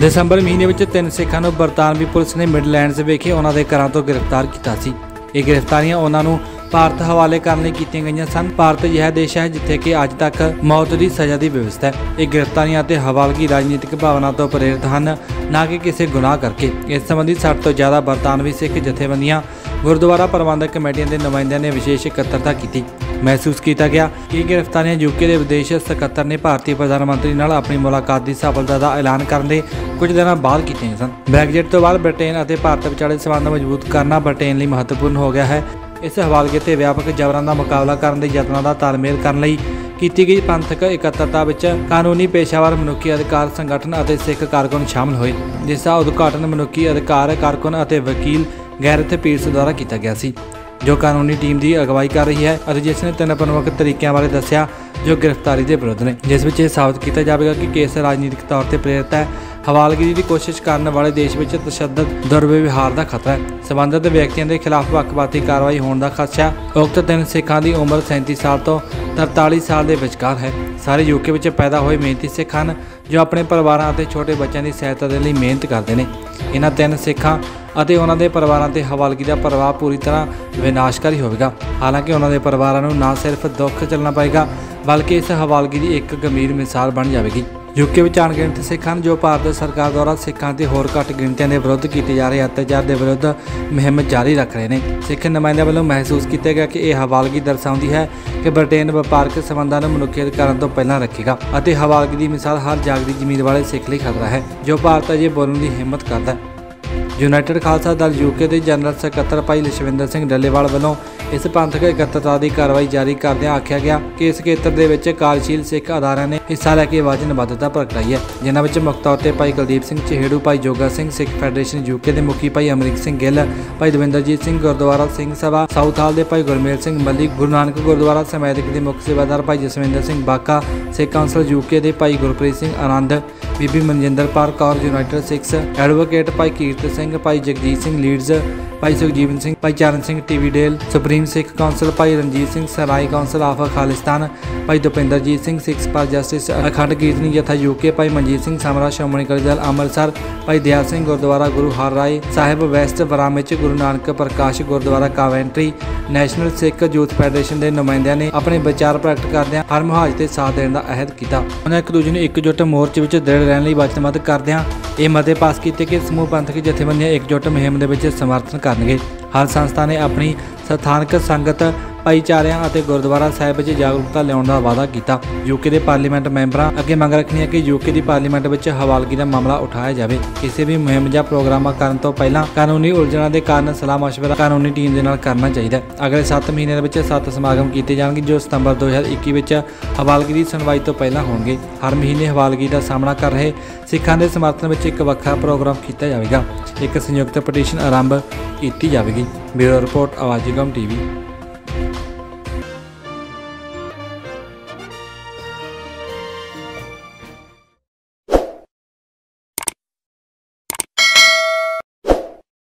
ਦਸੰਬਰ ਮਹੀਨੇ ਵਿੱਚ 3 ਸਿੱਖਾਂ ਨੂੰ ਬਰਤਾਨਵੀ ਪੁਲਿਸ ਨੇ ਮਿਡਲੈਂਡਸ ਵਿਖੇ ਉਹਨਾਂ ਦੇ ਘਰਾਂ ਤੋਂ ਗ੍ਰਿਫਤਾਰ ਕੀਤਾ ਸੀ। ਇਹ ਗ੍ਰਿਫਤਾਰੀਆਂ ਉਹਨਾਂ ਨੂੰ ਭਾਰਤ ਹਵਾਲੇ ਕਰਨ ਲਈ ਕੀਤੀਆਂ ਗਈਆਂ ਸਨ। ਭਾਰਤ ਅਜਿਹਾ ਦੇਸ਼ ਹੈ ਜਿੱਥੇ ਕਿ ਅੱਜ ਤੱਕ ਮੌਤ ਦੀ ਸਜ਼ਾ ਦੀ ਵਿਵਸਥਾ ਹੈ। ਇਹ ਗ੍ਰਿਫਤਾਰੀਆਂ ਅਤੇ ਹਵਾਲਗੀ ਰਾਜਨੀਤਿਕ ਭਾਵਨਾ ਤੋਂ ਪ੍ਰੇਰਿਤ ਹਨ, ਨਾ ਕਿ ਕਿਸੇ ਗੁਨਾਹ ਕਰਕੇ। ਇਸ ਸੰਬੰਧੀ 60 ਤੋਂ ਜ਼ਿਆਦਾ ਬਰਤਾਨਵੀ ਸਿੱਖ ਜਥੇਬੰਦੀਆਂ, ਗੁਰਦੁਆਰਾ ਪ੍ਰਬੰਧਕ ਕਮੇਟੀਆਂ ਦੇ ਨੁਮਾਇੰਦਿਆਂ ਨੇ ਵਿਸ਼ੇਸ਼ ਇਕੱਤਰਤਾ ਕੀਤੀ। महसूस किया गया कि गिरफ्तारियां यूके के विदेश सकत्तर ने भारतीय प्रधानमंत्री नाल अपनी मुलाकात की सफलता का ऐलान करने के कुछ दिन बाद की सन। ब्रैगजिट तो बाद ब्रिटेन और भारत विचाले संबंध मजबूत करना ब्रिटेन लिए महत्वपूर्ण हो गया है। इस हवालगे ते व्यापक जबरां का मुकाबला करने के यत्नां का तालमेल करने की गई पंथक इकत्तरता विच कानूनी पेशावर मनुखी अधिकार संगठन और सिख कारकुन शामिल हुए, जिसका उद्घाटन मनुखी अधिकार कारकुन और वकील गैरथ पीर्स द्वारा किया गया सी, जो कानूनी टीम की अगवाई कर रही है और जिसने 3 प्रमुख तरीकों बारे दस्या जो गिरफ्तारी के विरुद्ध ने, जिस में साबित किया जाएगा कि केस राजनीतिक तौर पर प्रेरित है। हवालगिरी की कोशिश करने वाले देश में तशद्दद दुर्व्यवहार का खतरा है। संबंधित व्यक्तियों के खिलाफ पक्षपाती कार्रवाई होने का खदशा। उक्त 3 सिखों की उम्र 37 साल तो 43 साल के विचकार है। सारे यूके में पैदा हुए मेहनती सिख हैं जो अपने परिवारों और छोटे बच्चों की सहायता के लिए मेहनत करते हैं। इन्होंने 3 सिखों ਅਤੇ ਉਹਨਾਂ ਦੇ ਪਰਿਵਾਰਾਂ ਤੇ ਹਵਾਲਗੀ ਦਾ ਪ੍ਰਭਾਵ ਪੂਰੀ ਤਰ੍ਹਾਂ ਵਿਨਾਸ਼ਕਾਰੀ ਹੋਵੇਗਾ। ਹਾਲਾਂਕਿ ਉਹਨਾਂ ਦੇ ਪਰਿਵਾਰਾਂ ਨੂੰ ਨਾ ਸਿਰਫ ਦੁੱਖ ਚੱਲਣਾ ਪਏਗਾ, ਬਲਕਿ ਇਸ ਹਵਾਲਗੀ ਦੀ ਇੱਕ ਗੰਭੀਰ ਮਿਸਾਲ ਬਣ ਜਾਵੇਗੀ। यूके ਵਿੱਚ ਅਣਗਿਣਤ ਸਿੱਖ ਹਨ ਜੋ ਭਾਰਤ ਸਰਕਾਰ ਦੁਆਰਾ ਸਿੱਖਾਂ ਤੇ ਹੋਰ ਘੱਟ ਗਿਣਤੀਆਂ ਦੇ ਵਿਰੁੱਧ ਕੀਤੇ ਜਾ ਰਹੇ ਅਤਿਆਚਾਰ ਦੇ ਵਿਰੁੱਧ ਮੁਹਿੰਮ ਜਾਰੀ ਰੱਖ ਰਹੇ ਨੇ। ਸਿੱਖ ਨੁਮਾਇੰਦਿਆਂ ਵੱਲੋਂ ਮਹਿਸੂਸ ਕੀਤਾ ਗਿਆ ਕਿ ਇਹ ਹਵਾਲਗੀ ਦਰਸਾਉਂਦੀ ਹੈ ਕਿ ਬ੍ਰਿਟੇਨ ਵਪਾਰਕ ਸੰਬੰਧਾਂ ਨੂੰ ਮਨੁੱਖੀ ਅਧਿਕਾਰਾਂ ਤੋਂ ਪਹਿਲਾਂ ਰੱਖੇਗਾ ਅਤੇ ਹਵਾਲਗੀ ਦੀ ਮਿਸਾਲ ਹਰ ਜਾਗਦੀ ਜ਼ਮੀਰ ਵਾਲੇ ਸਿੱਖ ਲਈ ਖਤਰਾ ਹੈ ਜੋ ਭਾਰਤ ਅਜੇ ਬੋਲਣ ਦੀ ਹਿੰਮਤ ਕਰਦਾ ਹੈ। यूनाइटेड खालसा दल यूके के जनरल सकत्तर भाई लछविंदर सिंह डल्लेवाल वालों इस पंथक इकत्तरता की कार्रवाई जारी करदे आख्या गया कि इस खेत्र के कार्यशील सिख अदारियां ने हिस्सा लैके वचनबद्धता प्रगटाई है, जिन्होंने मुख्य तौर पर भाई कुलदीप सिंह चहेड़ू, भाई जोगा सिंह, सिख फैडरेशन यूके के मुखी भाई अमरीक सिंह गिल, भाई दविंदरजीत सिंह गुरुद्वारा सिंह सभा साउथ हाल के भाई गुरमेल सिंह मलिक, गुरु नानक गुरुद्वारा समैदक के मुख्य सेवादार भाई जसविंदर सिंह बाका, सिख काउंसिल यूके के भाई गुरप्रीत सिंह आनंद, बीबी मनजिंदर कौर यूनाइटेड सिक्स एडवोकेट भाई कीरत सिंह, भाई जगजीत सिंह लीड्स, भाई सुखजीवन सिंह, भाई Charan Singh Tividale, supreme Sikh council भाई रणजीत सिंह सराय काउंसिल ऑफ खालिस्तान, भाई दुपिंदरजीत सिंह सिक्स फॉर जस्टिस अखंड कीर्तनी जथा यूके, भाई मनजीत सिंह समरा श्रोमणी अकाली दल अमृतसर, भाई दयाल सिंह गुरुद्वारा गुरु हर राय Sahib west Bromwich, Guru Nanak Prakash Gurdwara Coventry, national Sikh youth federation के नुमाइंदियां ने अपने विचार प्रगट करदे हर मुहाज से साथ देने का अहद किया। उन्होंने एक दूजे ने एकजुट मोर्चे में दृढ़ रहने लिए वचनबद्ध करदे ये मते पास किए कि समूह पंथक जथेबंदियां एकजुट मुहिम के समर्थन करनगे। हर संस्था ने अपनी स्थानक संगत भाईचारिਆਂ ਅਤੇ ਗੁਰਦੁਆਰਾ ਸਾਹਿਬ ਵਿੱਚ ਜਾਗਰੂਕਤਾ ਲਿਆਉਣ ਦਾ ਵਾਅਦਾ ਕੀਤਾ। यूके के पार्लीमेंट ਮੈਂਬਰਾਂ ਅੱਗੇ ਮੰਗ ਰੱਖਣੀ ਹੈ ਕਿ यूके ਦੀ ਪਾਰਲੀਮੈਂਟ ਵਿੱਚ ਹਵਾਲਗੀ ਦਾ ਮਾਮਲਾ ਉਠਾਇਆ ਜਾਵੇ। ਕਿਸੇ ਵੀ ਮੁਹਿੰਮ ਜਾਂ ਪ੍ਰੋਗਰਾਮਾਂ ਕਰਨ ਤੋਂ ਪਹਿਲਾਂ ਕਾਨੂੰਨੀ ਉਲਝਣਾਂ ਦੇ ਕਾਰਨ ਸਲਾਹ ਮਸ਼ਵਰਾ ਕਾਨੂੰਨੀ ਟੀਮ ਦੇ ਨਾਲ ਕਰਨਾ ਚਾਹੀਦਾ ਹੈ। ਅਗਲੇ 7 ਮਹੀਨਿਆਂ ਵਿੱਚ 7 ਸਮਾਗਮ ਕੀਤੇ ਜਾਣਗੇ ਜੋ ਸਤੰਬਰ 2021 ਵਿੱਚ ਹਵਾਲਗੀ ਦੀ ਸੁਣਵਾਈ ਤੋਂ ਪਹਿਲਾਂ ਹੋਣਗੇ। ਹਰ ਮਹੀਨੇ ਹਵਾਲਗੀ ਦਾ ਸਾਹਮਣਾ ਕਰ ਰਹੇ ਸਿੱਖਾਂ ਦੇ ਸਮਰਥਨ ਵਿੱਚ ਇੱਕ ਵੱਖਰਾ ਪ੍ਰੋਗਰਾਮ ਕੀਤਾ ਜਾਵੇਗਾ। ਇੱਕ ਸੰਯੁਕਤ ਪਟੀਸ਼ਨ ਆਰੰਭ ਕੀਤੀ ਜਾਵੇਗੀ। ਬਿਊਰੋ ਰਿਪੋਰਟ ਆਵਾਜ਼ ਨਿਗਮ TV।